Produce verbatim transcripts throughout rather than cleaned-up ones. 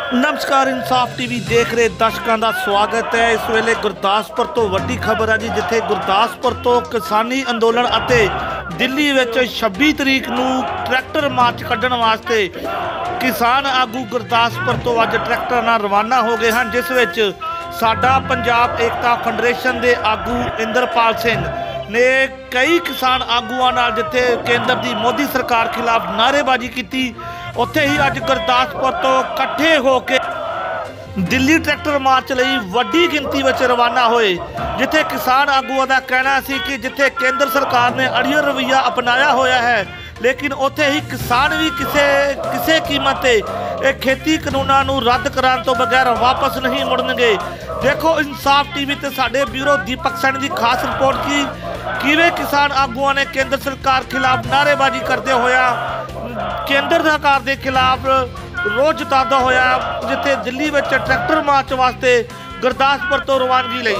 नमस्कार, इंसाफ टीवी देख रहे दर्शकों का स्वागत है। इस वेले गुरदासपुर तो वड्डी खबर है जी, जिथे गुरदासपुर तो किसानी अंदोलन अते दिल्ली विच छब्बी तरीक नूं ट्रैक्टर मार्च कड्ढण वास्ते किसान आगू गुरदासपुर तो अज ट्रैक्टर नाल रवाना हो गए हैं, जिस विच साडा पंजाब एकता फैडरेशन के आगू इंद्रपाल सिंह ने कई किसान आगुआं नाल जिथे केंद्र की मोदी सरकार खिलाफ नारेबाजी की, उत्थे ही अज गुरदासपुर तो इकट्ठे होके दिल्ली ट्रैक्टर मार्च लई वड्डी गिनती में रवाना होए। जिथे किसान आगुआं का कहना सी कि जिथे केंद्र सरकार ने अड़ियल रवैया अपनाया होया है, लेकिन उत्थे ही किसान भी किसे किसे कीमत ते खेती कानूनां नूं रद्द कराने तो बगैर वापस नहीं मुड़नगे। देखो इंसाफ टीवी ते साडे ब्यूरो दीपक सैनी की खास रिपोर्ट की किवें किसान आगुआं ने केंद्र सरकार खिलाफ नारेबाजी करते होया केंद्र सरकार के खिलाफ रोज जतादा होया, जिथे दिल्ली में ट्रैक्टर मार्च वास्ते गुरदासपुर तो रवानगी लई।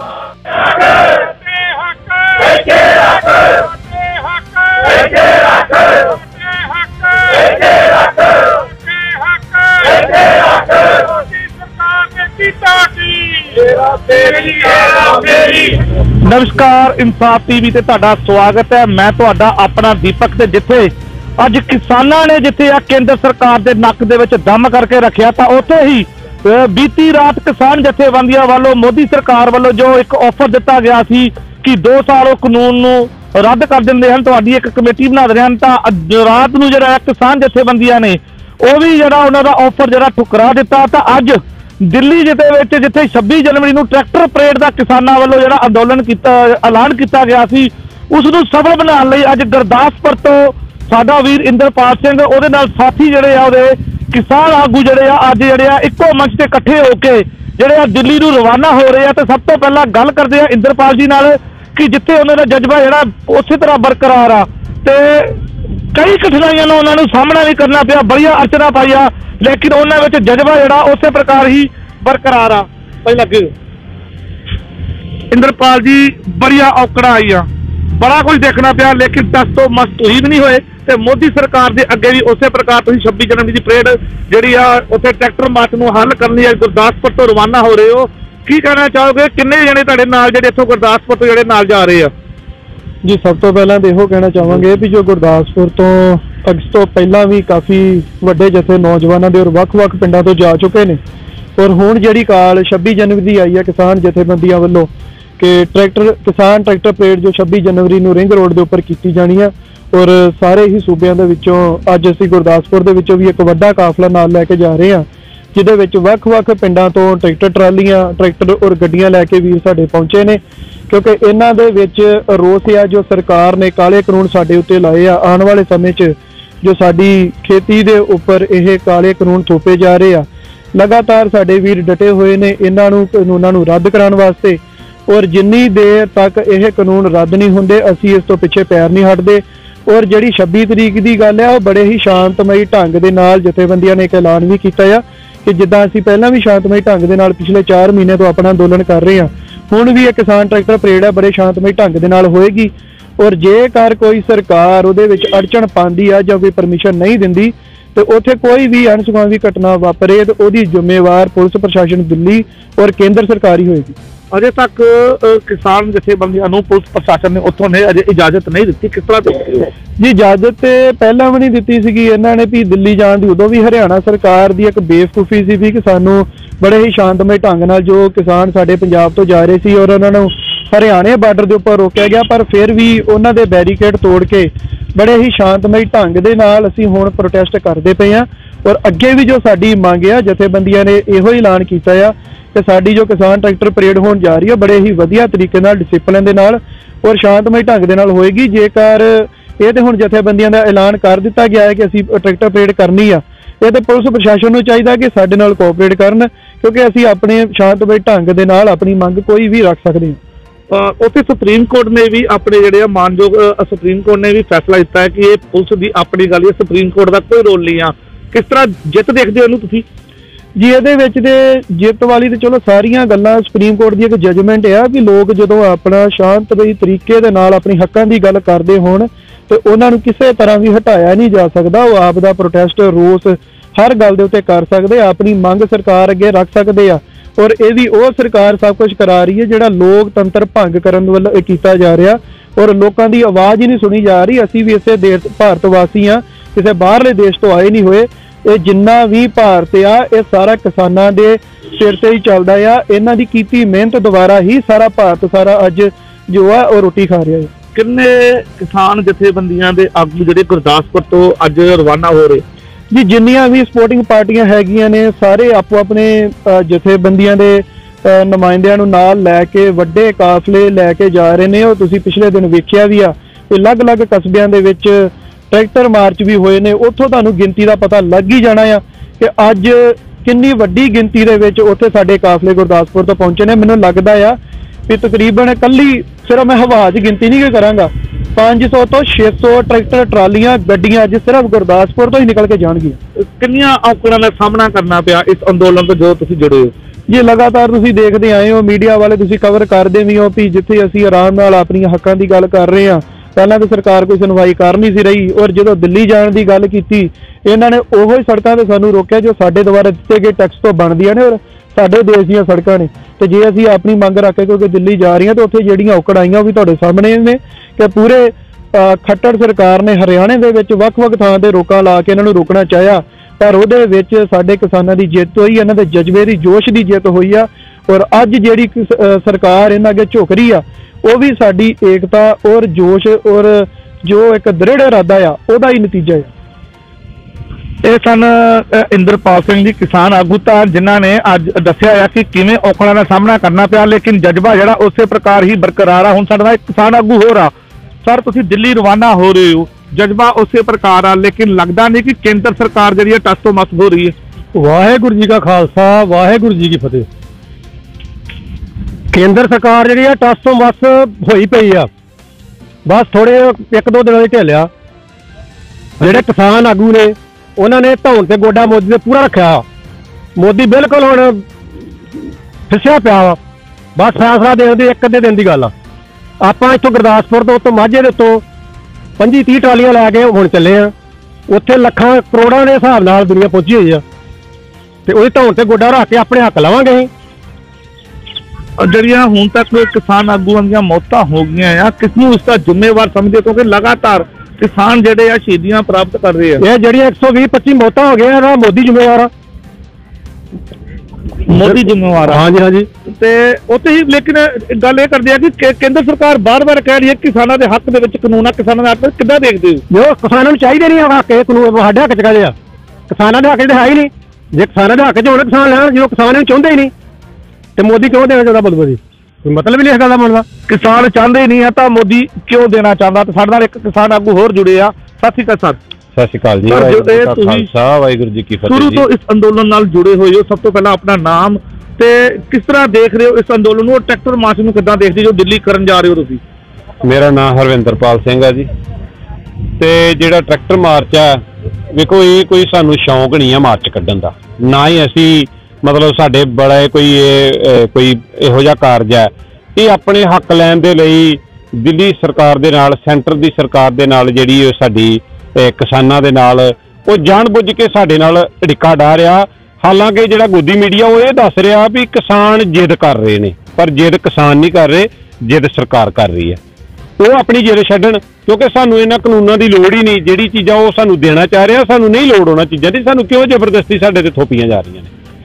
नमस्कार, इंसाफ टीवी ते तुहाडा स्वागत है। मैं तुहाडा अपना दीपक ते जिथे अज किसानां ने जिथे आ केंद्र सरकार के नक दे विच दम करके रखिया, तो उत्थे ही बीती रात किसान जथेबंदियां वालों मोदी सरकार वालों जो एक ऑफर दिता गया सी कि दो साल वो कानून नूं रद्द कर दिंदे हन, तुहाडी एक कमेटी बना दे हन, तां रात नूं जिहड़ा किसान जथेबंदियां ने वो भी जिहड़ा उन्हां दा ऑफर जिहड़ा ठुकरा दिता। तां अज दिल्ली जिते जिथे छब्बी जनवरी नूं ट्रैक्टर परेड का किसानां वालों जिहड़ा अंदोलन किया ऐलान किया गया सी, उसनूं सफल बनाउण लई अज गुरदासपुर तो साडा वीर इंद्रपाल सिंह उहदे नाल साथी जिहड़े आ उहदे किसान आगू जिहड़े आ अज जिहड़े आ इक्को मंच ते इकट्ठे होके जिहड़े आ दिल्ली नूं रवाना हो रहे आ। ते सब तो पहला गल करदे आ इंद्रपाल जी नाल कि जिथे उन्हां दा जज्बा जिहड़ा उਸੇ तरह बरकरार आ, ते कई कठिनाइयां नूं उन्हां नूं सामना भी करना पिया, बड़ियां अड़चनां पाईआं, लेकिन उन्हां विच जज्बा जिहड़ा उसे प्रकार ही बरकरार आ। पहला कि इंद्रपाल जी बड़िया औकड़ा आई आ, बड़ा कुछ देखना पिया, लेकिन दस तो मस्त ही नहीं होए। ते मोदी सरकार के अगे भी उस प्रकार तुसीं छब्बी जनवरी की परेड जिहड़ी आ उत्थे ट्रैक्टर मार्च नूं हल करनी है, गुरदासपुर तो रवाना हो रहे हो, की कहना चाहोगे? किन्ने जने तुहाडे नाल जिहड़े इत्थों गुरदासपुर तो जिहड़े नाल जा रहे आ? जी, सब तो पहला तो यहो कहना चाहांगे भी जो गुरदासपुर तो अगस्त तो पहला भी काफ़ी वड्डे जथे नौजवानों के और वक्-वक् पिंडां तो जा चुके हैं, और हुण जिहड़ी काल छब्बी जनवरी आई है किसान जथेबंदियां वल्लों कि ट्रैक्टर किसान ट्रैक्टर परेड जो छब्बी जनवरी नूं रिंग रोड के उपर की जानी है, और सारे ही सूबे अज असीं गुरदासपुर दे विचों भी एक वड्डा काफला नाल लैके जा रहे हैं, जिहदे विच वक्-वक् पिंडां तो ट्रैक्टर ट्रालियां ट्रैक्टर और गड्डियां लैके वीर साडे पहुंचे ने, क्योंकि इन्हां दे विच रोस है जो सरकार ने काले कानून साडे उत्ते लाए आ। आने वाले समय च जो साडी खेती दे उपर यह काले कानून थोपे जा रहे आ, लगातार साडे वीर डटे हुए ने इन्हां नूं कानूनां नूं रद्द कराउण वास्ते, और जिन्नी देर तक यह कानून रद्द नहीं हुंदे असीं इस तो पिछे पैर नहीं हटदे। और जिहड़ी छब्बी तरीक की गल है, बड़े ही शांतमई ढंग दे नाल जथेबंदियां ने एक ऐलान भी किया है कि जिद्दां असीं पहलां भी शांतमई ढंग दे नाल पिछले चार महीने तो अपना अंदोलन कर रहे हैं, हुण भी एक किसान ट्रैक्टर परेड है बड़े शांतमई ढंग दे नाल होएगी। और जेकर कोई सरकार उहदे विच अड़चन पांदी आ जां कोई परमिशन नहीं दिंदी, तो उत्थे कोई भी अणसुखावी घटना वापरे तो उहदी जिम्मेवार पुलिस प्रशासन दिल्ली और केंद्र सरकार ही होएगी। अजे तक किसान जथेबंदियां नूं पुलिस प्रशासन ने उत्थों ने अजे इजाजत नहीं दी, किस तरह देखते हो? जी, इजाजत तो पहला भी नहीं दी सी, इन्हों ने भी दिल्ली जाने की उदों भी हरियाणा सरकार की एक बेवकूफ़ी सी भी कि सानू बड़े ही शांतमय ढंग नाल जो किसान साडे पंजाब तो जा रहे सी और उन्होंने हरियाणे बार्डर के उपर रोकया गया, पर फिर भी उन्हों दे बैरीकेड तोड़ के बड़े ही शांतमय ढंग दे नाल असीं हुण प्रोटेस्ट करते पे हैं। और अगे भी जो साडी मंग है जथेबंदियां ने इहो ऐलान किया है कि साडी जो किसान ट्रैक्टर परेड होने जा रही है बड़े ही वधिया तरीके नाल डिसिपलिन दे नाल और शांतमय ढंग दे नाल होएगी। जेकर ये तो हुण जथेबंदियां दा ऐलान कर दिता गया है कि असीं ट्रैक्टर परेड करनी आ, ये तो पुलिस प्रशासन नूं चाहीदा कि साडे नाल कोऑपरेट करन, क्योंकि असीं अपने शांतमय ढंग दे नाल अपनी मंग कोई भी रख सकते हैं। उत्थे सुप्रीम कोर्ट ने भी अपने जिहड़े मानयोग सुप्रीम कोर्ट ने भी फैसला दिता है कि ये पुलिस की अपनी गल है, सुप्रीम कोर्ट का कोई रोल नहीं आ। किस तरह जित देखते हो तुसीं? जी, ये जित वाली तो चलो सारिया गल्लां सुप्रीम कोर्ट की एक जजमेंट है कि लोग जो अपना शांतमई तरीके दे नाल अपनी हक्कां की गल करते होण तो उन्होंने किसी तरह भी हटाया नहीं जा सकता। वो आप दा प्रोटेस्ट रोस हर गल दे उत्ते कर सकदे, अपनी मंग सरकार अगे रख सकदे आ। और ये भी वो सरकार सब कुछ करा रही है जिहड़ा लोकतंत्र भंग करन वल्लों कीता जा रहा और लोगों की आवाज़ ही नहीं सुनी जा रही। असीं भी इसे देश भारत वासी हाँ, किसी बाहरले देश तो आए नहीं हुए। ये जिन्ना भी भारत आ ये सारा किसानां दे सिर ते ही चलदा आ। इन्हां दी कीती मेहनत द्वारा ही सारा भारत सारा अज जो है वो रोटी खा रहा है। किन्ने किसान जथेबंदियां दे आगू जिहड़े गुरदासपुर तो अज रवाना हो रहे जी, जिन्नियां भी सपोर्टिंग पार्टियां हैगियां ने सारे आपो अपने जथेबंदियां दे नुमाइंदियां नूं नाल लैके वड्डे काफले लैके जा रहे ने। और तुसीं पिछले दिन वेखिया भी आ अलग अलग कस्बियां दे विच ट्रैक्टर मार्च भी होए ने। उत्थों तुहानूं गिनती का पता लग ही जाना आ कि अज किन्नी वड्डी गिनती दे विच उत्थे साडे काफले गुरदासपुर तो पहुंचे ने। मैनूं लगदा आ कि तकरीबन कल्ली सिर्फ मैं हवा च गिनती नहीं करांगा, पाँच सौ तो छे सौ ट्रैक्टर ट्रालियां गड्डियां अज सिर्फ गुरदासपुर तो ही निकल के जाणगियां। किन्नियां औकड़ां दा सामना करना पिया इस अंदोलन तो जो तुसीं जुड़े हो जी? लगातार तुसीं देखदे आए हो, मीडिया वाले तुसीं कवर करदे भी हो भी जिथे असीं आराम नाल अपनी हक्कां दी गल कर रहे हां, पहलां तो सरकार कोई सुनवाई कर नहीं सी रही। और जो दिल्ली जाण दी गल कीती इन्हां ने ओहो ही सड़कां ते सानूं रोकिया जो साडे द्वारा दित्ते गए टैक्स तो बनदियां ने और साडे देश दीयां सड़कां ने। ते जे असीं अपनी मंग रख के क्योंकि दिल्ली जा रही तो उत्थे ਜਿਹੜੀਆਂ ਔਕੜ ਆਈਆਂ ਉਹ ਵੀ ਤੁਹਾਡੇ ਸਾਹਮਣੇ ਨੇ ਕਿ ਪੂਰੇ ਖੱਟੜ ਸਰਕਾਰ ਨੇ ਹਰਿਆਣੇ ਦੇ ਵਿੱਚ ਵੱਖ-ਵੱਖ ਥਾਂ ਤੇ ਰੋਕਾਂ ਲਾ ਕੇ ਇਹਨਾਂ ਨੂੰ ਰੋਕਣਾ ਚਾਹਿਆ, ਪਰ ਉਹਦੇ ਵਿੱਚ ਸਾਡੇ ਕਿਸਾਨਾਂ ਦੀ ਜਿੱਤ ਹੋਈ, ਇਹਨਾਂ ਦੇ ਜਜ਼ਬੇ ਦੀ ਜੋਸ਼ ਦੀ ਜਿੱਤ ਹੋਈ ਆ। ਔਰ ਅੱਜ ਜਿਹੜੀ ਸਰਕਾਰ ਇਹਨਾਂ ਅੱਗੇ ਝੁਕ ਰਹੀ ਆ ਉਹ ਵੀ ਸਾਡੀ ਏਕਤਾ ਔਰ ਜੋਸ਼ ਔਰ ਜੋ ਇੱਕ ਦ੍ਰਿੜ ਇਰਾਦਾ ਆ ਉਹਦਾ ਹੀ ਨਤੀਜਾ ਹੈ। ਇਹ ਸਨ ਇੰਦਰਪਾਲ ਸਿੰਘ ਜੀ, किसान आगू ਤਾਂ ਜਿਨ੍ਹਾਂ ਨੇ ਅੱਜ ਦੱਸਿਆ ਆ ਕਿ ਕਿਵੇਂ ਔਕੜਾਂ ਦਾ ਸਾਹਮਣਾ ਕਰਨਾ ਪਿਆ, ਲੇਕਿਨ ਜਜ਼ਬਾ ਜਿਹੜਾ ਉਸੇ ਪ੍ਰਕਾਰ ਹੀ ਬਰਕਰਾਰ ਆ। ਹੁਣ ਸਾਡੇ ਨਾਲ ਇੱਕ ਕਿਸਾਨ ਆਗੂ ਹੋਰ ਆ। ਸਰ, ਤੁਸੀਂ ਦਿੱਲੀ ਰਵਾਨਾ ਹੋ ਰਹੇ ਹੋ, ਜਜ਼ਬਾ ਉਸੇ ਪ੍ਰਕਾਰ ਆ, ਲੇਕਿਨ ਲੱਗਦਾ ਨਹੀਂ ਕਿ ਕੇਂਦਰ ਸਰਕਾਰ ਜਿਹੜੀ ਹੈ ਟਸ ਤੋਂ ਮਸ ਹੋ ਰਹੀ ਹੈ। ਵਾਹਿਗੁਰੂ ਜੀ ਕਾ ਖਾਲਸਾ, ਵਾਹਿਗੁਰੂ ਜੀ ਕੀ ਫਤਿਹ। ਕੇਂਦਰ ਸਰਕਾਰ ਜਿਹੜੀ ਆ ਟਸ ਤੋਂ ਮਸ ਹੋਈ ਪਈ ਆ, ਬਸ ਥੋੜੇ ਇੱਕ ਦੋ ਦਿਨਾਂ ਦੇ ਢਿੱਲਿਆ। ਜਿਹੜੇ ਕਿਸਾਨ ਆਗੂ ਨੇ ਉਹਨਾਂ ਨੇ ਧੌਣ ਤੇ ਗੋਡਾ ਮੋਦੀ ਦੇ ਪੂਰਾ ਰੱਖਿਆ। ਮੋਦੀ ਬਿਲਕੁਲ ਹੁਣ ਫਿਸਿਆ ਪਿਆ ਵਾ, ਬਸ ਫੈਸਲਾ ਦੇਣ ਦੀ ਇੱਕ ਅੱਧੇ ਦਿਨ ਦੀ ਗੱਲ ਆ। ਆਪਾਂ ਇੱਥੋਂ ਗੁਰਦਾਸਪੁਰ ਤੋਂ ਉੱਤੋਂ ਮਾਝੇ ਦੇ ਉੱਤੋਂ ਪੰਜੀ ਤੀਹ ਟਰਾਲੀਆਂ ਲੈ ਕੇ ਹੁਣ ਚੱਲੇ ਆ। ਉੱਥੇ ਲੱਖਾਂ ਕਰੋੜਾਂ ਦੇ ਹਿਸਾਬ ਨਾਲ ਦੁਨੀਆ ਪਹੁੰਚੀ ਹੋਈ ਆ ਤੇ ਉਹਦੀ ਧੌਣ ਤੇ ਗੋਡਾ ਰੱਖ ਕੇ ਆਪਣੇ ਹੱਕ ਲਵਾਂਗੇ ਅਸੀਂ। ਜਿਹੜੀਆਂ ਹੁਣ ਤੱਕ ਕਿਸਾਨ ਆਗੂਆਂ ਦੀਆਂ ਮੌਤਾਂ ਹੋ ਗਈਆਂ ਆ, ਕਿਸ ਨੂੰ ਇਸ ਦਾ ਜ਼ਿੰਮੇਵਾਰ ਸਮਝਦੇ? ਕਿਉਂਕਿ ਲਗਾਤਾਰ किसान ਜਿਹੜੇ ਆ ਸ਼ਹੀਦੀਆਂ ਪ੍ਰਾਪਤ ਕਰ ਰਹੇ ਆ। ਇਹ ਜਿਹੜੀਆਂ ਇੱਕ ਸੌ ਵੀਹ ਪੱਚੀ ਮੌਤਾਂ ਹੋ ਗਈਆਂ ਇਹਦਾ ਮੋਦੀ ਜ਼ਿੰਮੇਵਾਰ ਆ। ਮੋਦੀ ਜ਼ਿੰਮੇਵਾਰ ਆ? ਹਾਂਜੀ ਹਾਂਜੀ। ਤੇ ਉੱਥੇ ਹੀ ਲੇਕਿਨ ਗੱਲ ਇਹ ਕਰਦੇ ਆ ਕਿ ਕੇਂਦਰ ਸਰਕਾਰ ਬਾਰ-ਬਾਰ ਕਹਿ ਰਹੀ ਹੈ ਕਿਸਾਨਾਂ ਦੇ ਹੱਕ ਦੇ ਵਿੱਚ ਕਾਨੂੰਨ ਆ, ਕਿਸਾਨਾਂ ਦੇ ਹੱਕ ਕਿੱਦਾਂ ਦੇਖਦੇ ਹੋ? ਜੋ ਕਿਸਾਨਾਂ ਨੂੰ ਚਾਹੀਦੇ ਨਹੀਂ ਹੱਕ, ਇਹ ਕਾਨੂੰਨ ਸਾਡੇ ਹੱਕ ਚ ਕਾਹਦੇ ਆ? ਕਿਸਾਨਾਂ ਦੇ ਹੱਕ ਚ ਹੈ ਹੀ ਨਹੀਂ। ਜੇ ਕਿਸਾਨਾਂ ਦੇ ਹੱਕ ਚ ਹੋਣ ਕਿਸਾਨ ਲੈਣ, ਜਦੋਂ ਕਿਸਾਨ ਨੂੰ ਚਾਹੁੰਦੇ ਹੀ ਨਹੀਂ ਤੇ ਮੋਦੀ ਕਿਉਂ ਦੇਣਾ ਚਾਹੁੰਦਾ? ਬਦਬਦੀ ਕੋਈ ਮਤਲਬ ਹੀ ਨਹੀਂ ਇਸ ਗੱਲ ਦਾ ਬਣਦਾ। ਕਿਸਾਨ ਚਾਹੁੰਦੇ ਨਹੀਂ ਆ ਤਾਂ ਮੋਦੀ ਕਿਉਂ ਦੇਣਾ ਚਾਹੁੰਦਾ? ਤੇ ਸਾਡੇ ਨਾਲ ਇੱਕ ਕਿਸਾਨ ਆਗੂ ਹੋਰ ਜੁੜੇ ਆ। ਸਤਿ ਸ਼੍ਰੀ ਅਕਾਲ ਸਰ। ਸਤਿ ਸ਼੍ਰੀ ਅਕਾਲ ਜੀ। ਖਾਲਸਾ ਵਾਹਿਗੁਰੂ ਜੀ ਕੀ ਫਤਿਹ। ਸ਼ੁਰੂ ਤੋਂ ਇਸ ਅੰਦੋਲਨ ਨਾਲ ਜੁੜੇ ਹੋਏ ਹੋ, ਸਭ ਤੋਂ ਪਹਿਲਾਂ ਆਪਣਾ ਨਾਮ ਤੇ ਕਿਸ ਤਰ੍ਹਾਂ ਦੇਖ ਰਹੇ ਹੋ ਇਸ ਅੰਦੋਲਨ ਨੂੰ, ਟਰੈਕਟਰ ਮਾਰਚ ਨੂੰ ਕਿੱਦਾਂ ਦੇਖਦੇ ਜੋ ਦਿੱਲੀ ਕਰਨ ਜਾ ਰਹੇ ਹੋ ਤੁਸੀਂ? ਮੇਰਾ ਨਾਮ ਹਰਵਿੰਦਰਪਾਲ ਸਿੰਘ ਆ ਜੀ। ਤੇ ਜਿਹੜਾ ਟਰੈਕਟਰ ਮਾਰਚ ਆ, ਵੇਖੋ ਇਹ ਕੋਈ ਸਾਨੂੰ ਸ਼ੌਂਕ ਨਹੀਂ ਆ ਮਾਰਚ ਕੱਢਣ ਦਾ, ਨਾ ਹੀ ਅਸੀਂ ਮਤਲਬ ਸਾਡੇ ਬੜਾ ਕੋਈ ਇਹ ਕੋਈ ਇਹੋ ਜਿਹਾ ਕਾਰਜ ਹੈ। ਇਹ ਆਪਣੇ ਹੱਕ ਲੈਣ ਦੇ ਲਈ ਦਿੱਲੀ ਸਰਕਾਰ ਦੇ ਨਾਲ, ਸੈਂਟਰ ਦੀ ਸਰਕਾਰ ਦੇ ਨਾਲ ਜਿਹੜੀ ਸਾਡੀ ਕਿਸਾਨਾਂ ਦੇ ਨਾਲ ਉਹ ਜਾਣ ਬੁੱਝ ਕੇ ਸਾਡੇ ਨਾਲ ਢਿੱਕਾ ਡਾ ਰਿਹਾ। ਹਾਲਾਂਕਿ ਜਿਹੜਾ ਗੋਦੀ ਮੀਡੀਆ ਉਹ ਇਹ ਦੱਸ ਰਿਹਾ ਵੀ ਕਿਸਾਨ ਜਿੱਦ ਕਰ ਰਹੇ ਨੇ, ਪਰ ਜਿੱਦ ਕਿਸਾਨ ਨਹੀਂ ਕਰ ਰਹੇ, ਜਿੱਦ ਸਰਕਾਰ ਕਰ ਰਹੀ ਹੈ। ਉਹ ਆਪਣੀ ਜਿੱਦ ਛੱਡਣ, ਕਿਉਂਕਿ ਸਾਨੂੰ ਇਹਨਾਂ ਕਾਨੂੰਨਾਂ ਦੀ ਲੋੜ ਹੀ ਨਹੀਂ। ਜਿਹੜੀ ਚੀਜ਼ਾਂ ਉਹ ਸਾਨੂੰ ਦੇਣਾ ਚਾਹ ਰਿਹਾ, ਸਾਨੂੰ ਨਹੀਂ ਲੋੜ ਉਹਨਾਂ ਚੀਜ਼ਾਂ ਦੀ। ਸਾਨੂੰ ਕਿਉਂ ਜ਼ਬਰਦਸਤੀ ਸਾਡੇ ਤੇ ਥੋਪੀਆਂ ਜਾ ਰਹੀਆਂ ਨੇ?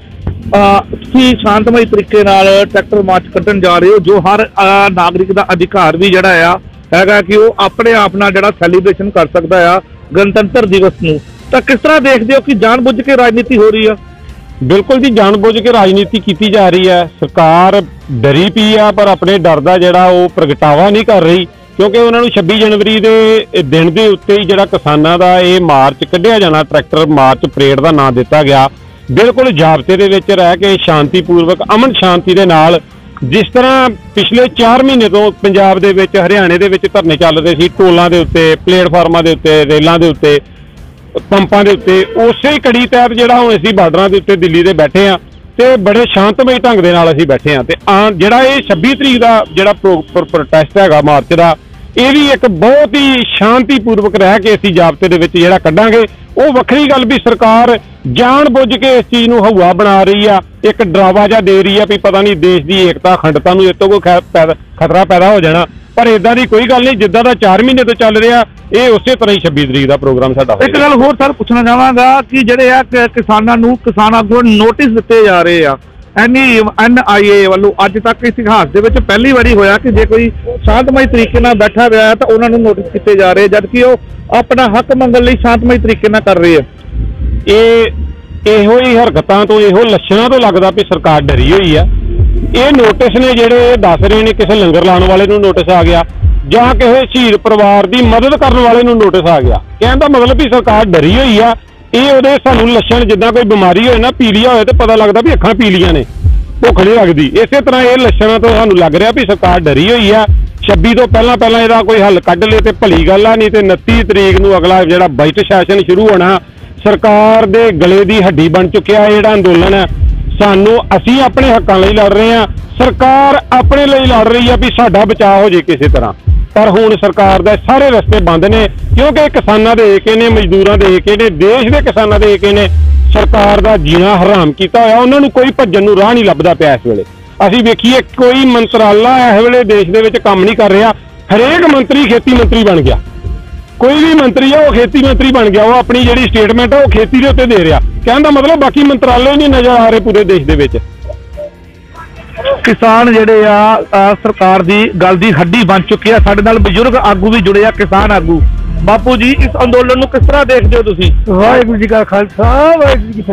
ਤੁਸੀਂ ਸ਼ਾਂਤਮਈ ਤਰੀਕੇ ਨਾਲ ਟਰੈਕਟਰ ਮਾਰਚ ਕੱਢਣ ਜਾ ਰਹੇ ਹੋ, ਜੋ ਹਰ ਨਾਗਰਿਕ ਦਾ ਅਧਿਕਾਰ ਵੀ ਜਿਹੜਾ ਆ ਹੈਗਾ ਕਿ ਉਹ ਆਪਣੇ ਆਪ ਨਾਲ ਜਿਹੜਾ ਸੈਲੀਬ੍ਰੇਸ਼ਨ ਕਰ ਸਕਦਾ ਆ ਗਣਤੰਤਰ ਦਿਵਸ ਨੂੰ। ਤਾਂ ਕਿਸ ਤਰ੍ਹਾਂ ਦੇਖਦੇ ਹੋ ਕਿ ਜਾਣ ਬੁੱਝ ਕੇ ਰਾਜਨੀਤੀ ਹੋ ਰਹੀ ਆ? ਬਿਲਕੁਲ ਜੀ, ਜਾਣ ਬੁੱਝ ਕੇ ਰਾਜਨੀਤੀ ਕੀਤੀ ਜਾ ਰਹੀ ਹੈ। ਸਰਕਾਰ ਡਰੀ ਪਈ ਆ, ਪਰ ਆਪਣੇ ਡਰ ਦਾ ਜਿਹੜਾ ਉਹ ਪ੍ਰਗਟਾਵਾ ਨਹੀਂ ਕਰ ਰਹੀ, ਕਿਉਂਕਿ ਉਹਨਾਂ ਨੂੰ ਛੱਬੀ ਜਨਵਰੀ ਦੇ ਦਿਨ ਦੇ ਉੱਤੇ ਹੀ ਜਿਹੜਾ ਕਿਸਾਨਾਂ ਦਾ ਇਹ ਮਾਰਚ ਕੱਢਿਆ ਜਾਣਾ, ਟਰੈਕਟਰ ਮਾਰਚ ਪਰੇਡ ਦਾ ਨਾਂ ਦਿੱਤਾ ਗਿਆ, ਬਿਲਕੁਲ ਜ਼ਾਬਤੇ ਦੇ ਵਿੱਚ ਰਹਿ ਕੇ ਸ਼ਾਂਤੀਪੂਰਵਕ ਅਮਨ ਸ਼ਾਂਤੀ ਦੇ ਨਾਲ। ਜਿਸ ਤਰ੍ਹਾਂ ਪਿਛਲੇ ਚਾਰ ਮਹੀਨੇ ਤੋਂ ਪੰਜਾਬ ਦੇ ਵਿੱਚ, ਹਰਿਆਣੇ ਦੇ ਵਿੱਚ ਧਰਨੇ ਚੱਲ ਰਹੇ ਸੀ, ਟੋਲਾਂ ਦੇ ਉੱਤੇ, ਪਲੇਟਫਾਰਮਾਂ ਦੇ ਉੱਤੇ, ਰੇਲਾਂ ਦੇ ਉੱਤੇ, ਪੰਪਾਂ ਦੇ ਉੱਤੇ, ਉਸੇ ਹੀ ਕੜੀ ਤਹਿਤ ਜਿਹੜਾ ਹੁਣ ਅਸੀਂ ਬਾਰਡਰਾਂ ਦੇ ਉੱਤੇ ਦਿੱਲੀ ਦੇ ਬੈਠੇ ਹਾਂ ਤੇ ਬੜੇ ਸ਼ਾਂਤਮਈ ਢੰਗ ਦੇ ਨਾਲ ਅਸੀਂ ਬੈਠੇ ਹਾਂ। ਤੇ ਆ ਜਿਹੜਾ ਇਹ ਛੱਬੀ ਤਰੀਕ ਦਾ ਜਿਹੜਾ ਪ੍ਰੋਟੈਸਟ ਹੈਗਾ ਮਾਰਚ ਦਾ, ਇਹ ਵੀ ਇੱਕ ਬਹੁਤ ਹੀ ਸ਼ਾਂਤੀਪੂਰਵਕ ਰਹਿ ਕੇ ਅਸੀਂ ਜ਼ਾਬਤੇ ਦੇ ਵਿੱਚ ਜਿਹੜਾ ਕੱਢਾਂਗੇ। ਉਹ ਵੱਖਰੀ ਗੱਲ ਵੀ ਸਰਕਾਰ ਜਾਣ ਬੁੱਝ ਕੇ ਇਸ ਚੀਜ਼ ਨੂੰ ਹਵਾ ਬਣਾ ਰਹੀ ਆ, ਇੱਕ ਡਰਾਵਾ ਜਿਹਾ ਦੇ ਰਹੀ ਆ ਵੀ ਪਤਾ ਨਹੀਂ ਦੇਸ਼ ਦੀ ਏਕਤਾ ਅਖੰਡਤਾ ਨੂੰ ਇਹ ਤੋਂ ਕੋਈ ਖਤਰਾ ਪੈਦਾ ਹੋ ਜਾਣਾ, ਪਰ ਇਦਾਂ ਦੀ ਕੋਈ ਗੱਲ ਨਹੀਂ। ਜਿੱਦਾਂ ਦਾ ਚਾਰ ਮਹੀਨੇ ਤੋਂ ਚੱਲ ਰਿਹਾ ਇਹ ਉਸੇ ਤਰ੍ਹਾਂ ਹੀ ਛੱਬੀ ਤਰੀਕ ਦਾ ਪ੍ਰੋਗਰਾਮ ਸਾਡਾ ਹੋਵੇਗਾ। ਇੱਕ ਗੱਲ ਹੋਰ ਸਰ ਪੁੱਛਣਾ ਚਾਹਾਂਗਾ ਕਿ ਜਿਹੜੇ ਆ ਕਿਸਾਨਾਂ ਨੂੰ ਕਿਸਾਨ ਆਗੂਆਂ ਨੂੰ ਨੋਟਿਸ ਦਿੱਤੇ ਜਾ ਰਹੇ ਆ ਐਨ ਐਨ ਆਈ ਏ ਵੱਲੋਂ, ਅੱਜ ਤੱਕ ਇਸ ਇਤਿਹਾਸ ਦੇ ਵਿੱਚ ਪਹਿਲੀ ਵਾਰੀ ਹੋਇਆ ਕਿ ਜੇ ਕੋਈ ਸ਼ਾਂਤਮਈ ਤਰੀਕੇ ਨਾਲ ਬੈਠਾ ਹੋਇਆ ਤਾਂ ਉਹਨਾਂ ਨੂੰ ਨੋਟਿਸ ਕੀਤੇ ਜਾ ਰਹੇ, ਜਦਕਿ ਉਹ ਆਪਣਾ ਹੱਕ ਮੰਗਣ ਲਈ ਸ਼ਾਂਤਮਈ ਤਰੀਕੇ ਨਾਲ ਕਰ ਰਹੇ ਆ। ਇਹ ਇਹੋ ਹੀ ਹਰਕਤਾਂ ਤੋਂ, ਇਹੋ ਲੱਛਣਾਂ ਤੋਂ ਲੱਗਦਾ ਵੀ ਸਰਕਾਰ ਡਰੀ ਹੋਈ ਆ। ਇਹ ਨੋਟਿਸ ਨੇ ਜਿਹੜੇ ਦੱਸ ਰਹੇ ਨੇ ਕਿਸੇ ਲੰਗਰ ਲਾਉਣ ਵਾਲੇ ਨੂੰ ਨੋਟਿਸ ਆ ਗਿਆ ਜਾਂ ਕਿਸੇ ਸ਼ਹੀਦ ਪਰਿਵਾਰ ਦੀ ਮਦਦ ਕਰਨ ਵਾਲੇ ਨੂੰ ਨੋਟਿਸ ਆ ਗਿਆ, ਕਹਿਣ ਦਾ ਮਤਲਬ ਵੀ ਸਰਕਾਰ ਡਰੀ ਹੋਈ ਆ। ਇਹ ਉਹਦੇ ਸਾਨੂੰ ਲੱਛਣ ਜਿੱਦਾਂ ਕੋਈ ਬਿਮਾਰੀ ਹੋਏ ਨਾ, ਪੀਲੀਆ ਹੋਏ ਤੇ ਪਤਾ ਲੱਗਦਾ ਵੀ ਅੱਖਾਂ ਪੀਲੀਆਂ ਨੇ, ਭੁੱਖ ਨਹੀਂ ਲੱਗਦੀ, ਇਸੇ ਤਰ੍ਹਾਂ ਇਹ ਲੱਛਣਾਂ ਤੋਂ ਸਾਨੂੰ ਲੱਗ ਰਿਹਾ ਵੀ ਸਰਕਾਰ ਡਰੀ ਹੋਈ ਆ। ਛੱਬੀ ਤੋਂ ਪਹਿਲਾਂ ਪਹਿਲਾਂ ਇਹਦਾ ਕੋਈ ਹੱਲ ਕੱਢ ਲੇ ਤੇ ਭਲੀ ਗੱਲ ਆ, ਨਹੀਂ ਤੇ ਉਨੱਤੀ ਤਰੀਕ ਨੂੰ ਅਗਲਾ ਜਿਹੜਾ ਬਜਟ ਸੈਸ਼ਨ ਸ਼ੁਰੂ ਹੋਣਾ, ਸਰਕਾਰ ਦੇ ਗਲੇ ਦੀ ਹੱਡੀ ਬਣ ਚੁੱਕਿਆ ਜਿਹੜਾ ਅੰਦੋਲਨ ਹੈ। ਸਾਨੂੰ ਅਸੀਂ ਆਪਣੇ ਹੱਕਾਂ ਲਈ ਲੜ ਰਹੇ ਹਾਂ, ਸਰਕਾਰ ਆਪਣੇ ਲਈ ਲੜ ਰਹੀ ਆ ਵੀ ਸਾਡਾ ਬਚਾਅ ਹੋ ਜੇ ਕਿਸੇ ਤਰ੍ਹਾਂ, ਪਰ ਹੁਣ ਸਰਕਾਰ ਦੇ ਸਾਰੇ ਰਸਤੇ ਬੰਦ ਨੇ ਕਿਉਂਕਿ ਕਿਸਾਨਾਂ ਦੇ ਏਕੇ ਨੇ, ਮਜ਼ਦੂਰਾਂ ਦੇ ਏਕੇ ਨੇ, ਦੇਸ਼ ਦੇ ਕਿਸਾਨਾਂ ਦੇ ਏਕੇ ਨੇ ਸਰਕਾਰ ਦਾ ਜੀਣਾ ਹਰਾਮ ਕੀਤਾ ਹੋਇਆ। ਉਹਨਾਂ ਨੂੰ ਕੋਈ ਭੱਜਣ ਨੂੰ ਰਾਹ ਨਹੀਂ ਲੱਭਦਾ ਪਿਆ ਇਸ ਵੇਲੇ। ਅਸੀਂ ਵੇਖੀਏ ਕੋਈ ਮੰਤਰਾਲਾ ਇਸ ਵੇਲੇ ਦੇਸ਼ ਦੇ ਵਿੱਚ ਕੰਮ ਨਹੀਂ ਕਰ ਰਿਹਾ, ਹਰੇਕ ਮੰਤਰੀ ਖੇਤੀ ਮੰਤਰੀ ਬਣ ਗਿਆ, ਕੋਈ ਵੀ ਮੰਤਰੀ ਆ ਉਹ ਖੇਤੀ ਮੰਤਰੀ ਬਣ ਗਿਆ, ਉਹ ਆਪਣੀ ਜਿਹੜੀ ਸਟੇਟਮੈਂਟ ਆ ਉਹ ਖੇਤੀ ਦੇ ਉੱਤੇ ਦੇ ਰਿਹਾ, ਕਹਿਣ ਦਾ ਮਤਲਬ ਬਾਕੀ ਮੰਤਰਾਲੇ ਹੀ ਨਹੀਂ ਨਜ਼ਰ ਆ ਰਹੇ ਪੂਰੇ ਦੇਸ਼ ਦੇ ਵਿੱਚ। ਕਿਸਾਨ ਜਿਹੜੇ ਆ ਸਰਕਾਰ ਦੀ ਗੱਲ ਦੀ ਹੱਡੀ ਬਣ ਚੁੱਕੇ ਆ। ਸਾਡੇ ਨਾਲ ਬਜ਼ੁਰਗ ਆਗੂ ਵੀ ਜੁੜੇ ਆ, ਕਿਸਾਨ ਆਗੂ। ਬਾਪੂ ਜੀ, ਇਸ ਅੰਦੋਲਨ ਨੂੰ ਕਿਸ ਤਰ੍ਹਾਂ ਦੇਖਦੇ ਹੋ ਤੁਸੀਂ? ਵਾਹਿਗੁਰੂ ਜੀ ਕਾ ਖਾਲਸਾ, ਵਾਹਿਗੁਰੂ ਜੀ ਕੀ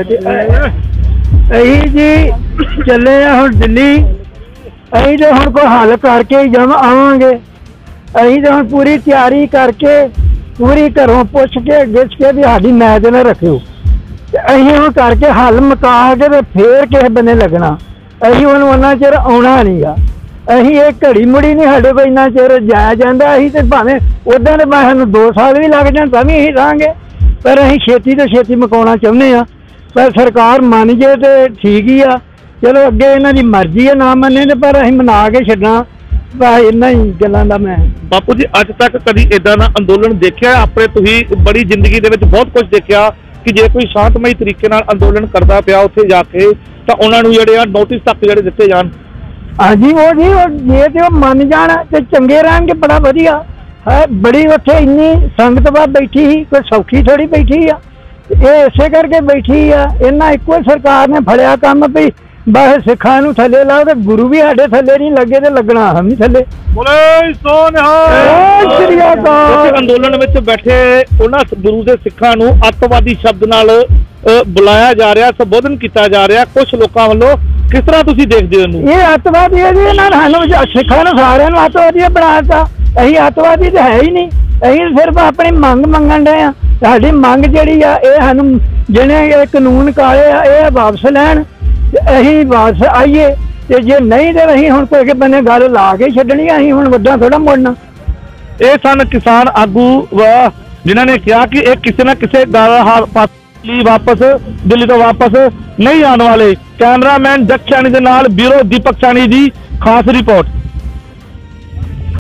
ਫਤਿਹ। ਅਸੀਂ ਜੀ ਚੱਲੇ ਆ ਹੁਣ ਦਿੱਲੀ, ਅਸੀਂ ਤੇ ਹੁਣ ਕੋਈ ਹੱਲ ਕਰਕੇ ਹੀ ਜਮ ਆਵਾਂਗੇ। ਅਸੀਂ ਤੇ ਹੁਣ ਪੂਰੀ ਤਿਆਰੀ ਕਰਕੇ, ਪੂਰੀ ਘਰੋਂ ਪੁੱਛ ਕੇ ਗਿੱਛ ਕੇ ਵੀ ਸਾਡੀ ਮੈਚ ਨਾ ਰੱਖਿਓ, ਤੇ ਅਸੀਂ ਹੁਣ ਕਰਕੇ ਹੱਲ ਮੁਕਾ ਕੇ ਤੇ ਫੇਰ ਕਿਸੇ ਬੰਨੇ ਲੱਗਣਾ। ਅਸੀਂ ਹੁਣ ਉਹਨਾਂ ਚਿਰ ਆਉਣਾ ਨਹੀਂ ਆ, ਅਸੀਂ ਇਹ ਘੜੀ ਮੁੜੀ ਨਹੀਂ ਸਾਡੇ ਕੋਲ ਇੰਨਾ ਚਿਰ ਜਾਇਆ ਜਾਂਦਾ। ਅਸੀਂ ਤੇ ਭਾਵੇਂ ਉੱਦਾਂ ਦੇ ਸਾਨੂੰ ਦੋ ਸਾਲ ਵੀ ਲੱਗ ਜਾਣ ਤਾਂ ਵੀ ਅਸੀਂ ਰਹਾਂਗੇ, ਪਰ ਅਸੀਂ ਛੇਤੀ ਤੋਂ ਛੇਤੀ ਮੁਕਾਉਣਾ ਚਾਹੁੰਦੇ ਆ। ਪਰ ਸਰਕਾਰ ਮੰਨ ਜੇ ਤੇ ਠੀਕ ਹੀ ਆ, ਚਲੋ ਅੱਗੇ ਇਹਨਾਂ ਦੀ ਮਰਜ਼ੀ ਹੈ, ਨਾ ਮੰਨੇ ਤੇ ਪਰ ਅਸੀਂ ਮਨਾ ਕੇ ਛੱਡਣਾ। ਬਸ ਇੰਨਾ ਹੀ ਗੱਲਾਂ ਦਾ ਮੈਂ। ਬਾਪੂ ਜੀ, ਅੱਜ ਤੱਕ ਕਦੀ ਏਦਾਂ ਦਾ ਅੰਦੋਲਨ ਦੇਖਿਆ ਆਪਣੇ? ਤੁਸੀਂ ਬੜੀ ਜ਼ਿੰਦਗੀ ਦੇ ਵਿੱਚ ਬਹੁਤ ਕੁਝ ਦੇਖਿਆ ਕਿ ਜੇ ਕੋਈ ਸ਼ਾਂਤਮਈ ਤਰੀਕੇ ਨਾਲ ਅੰਦੋਲਨ ਕਰਦਾ ਪਿਆ ਉੱਥੇ ਜਾ ਕੇ ਤਾਂ ਉਹਨਾਂ ਨੂੰ ਜਿਹੜੇ ਆ ਨੋਟਿਸ ਤੱਕ ਜਿਹੜੇ ਦਿੱਤੇ ਜਾਣ। ਹਾਂਜੀ, ਉਹ ਜੀ ਉਹ ਜੇ ਤੇ ਉਹ ਮੰਨ ਜਾਣ ਤੇ ਚੰਗੇ ਰਹਿਣਗੇ, ਬੜਾ ਵਧੀਆ ਹੈ। ਬੜੀ ਉੱਥੇ ਇੰਨੀ ਸੰਗਤ ਬਾਹਰ ਬੈਠੀ ਸੀ, ਕੋਈ ਸੌਖੀ ਥੋੜੀ ਬੈਠੀ ਆ, ਇਹ ਇਸੇ ਕਰਕੇ ਬੈਠੀ ਆ। ਇਹਨਾਂ ਇੱਕੋ ਸਰਕਾਰ ਨੇ ਫੜਿਆ ਕੰਮ ਵੀ ਬਸ ਸਿੱਖਾਂ ਨੂੰ ਥੱਲੇ ਲਾਓ, ਤੇ ਗੁਰੂ ਵੀ ਸਾਡੇ ਥੱਲੇ ਨਹੀਂ ਲੱਗੇ ਤੇ ਲੱਗਣਾ ਹਮ ਹੀ ਥੱਲੇ। ਬੋਲੇ ਸੋ ਨਿਹਾਲ। ਸ੍ਰੀ ਅਕਾਲ। ਅੰਦੋਲਨ ਵਿੱਚ ਬੈਠੇ ਉਹਨਾਂ ਗੁਰੂ ਦੇ ਸਿੱਖਾਂ ਨੂੰ ਅੱਤਵਾਦੀ ਸ਼ਬਦ ਨਾਲ ਬੁਲਾਇਆ ਜਾ ਰਿਹਾ, ਸੰਬੋਧਨ ਕੀਤਾ ਜਾ ਰਿਹਾ ਕੁਝ ਲੋਕਾਂ ਵੱਲੋਂ, ਕਿਸ ਤਰ੍ਹਾਂ ਤੁਸੀਂ ਦੇਖਦੇ ਹੋ ਇਹਨੂੰ? ਇਹ ਅੱਤਵਾਦੀ ਹੈ ਜੀ, ਇਹਨਾਂ ਨੇ ਸਾਨੂੰ ਸਿੱਖਾਂ ਨੂੰ ਸਾਰਿਆਂ ਨੂੰ ਅੱਤਵਾਦੀ ਬਣਾਤਾ। ਅਸੀਂ ਅੱਤਵਾਦੀ ਤਾਂ ਹੈ ਹੀ ਨਹੀਂ, ਅਸੀਂ ਸਿਰਫ ਆਪਣੀ ਮੰਗ ਮੰਗਣ ਡਏ ਆ। ਸਾਡੀ ਮੰਗ ਜਿਹੜੀ ਆ ਇਹ ਸਾਨੂੰ ਜਿਹੜੇ ਇਹ ਕਾਨੂੰਨ ਕਾਲੇ ਆ ਇਹ ਵਾਪਸ ਲੈਣ, ਤੇ ਅਸੀਂ ਵਾਪਸ ਆਈਏ, ਤੇ ਜੇ ਨਹੀਂ ਤੇ ਅਸੀਂ ਹੁਣ ਕੋਈ ਬੰਨੇ ਗੱਲ ਲਾ ਕੇ ਛੱਡਣੀ, ਅਸੀਂ ਹੁਣ ਵੱਡਾ ਥੋੜਾ ਮੁੜਨਾ। ਇਹ ਸਨ ਕਿਸਾਨ ਆਗੂ ਜਿਨ੍ਹਾਂ ਨੇ ਕਿਹਾ ਕਿ ਇਹ ਕਿਸੇ ਨਾ ਕਿਸੇ ਲਈ ਵਾਪਸ ਦਿੱਲੀ ਤੋਂ ਵਾਪਸ ਨਹੀਂ ਆਉਣ ਵਾਲੇ। ਕੈਮਰਾਮੈਨ ਜੱਗ ਸੈਣੀ ਦੇ ਨਾਲ ਬਿਊਰੋ ਦੀਪਕ ਸੈਣੀ ਦੀ ਖਾਸ ਰਿਪੋਰਟ।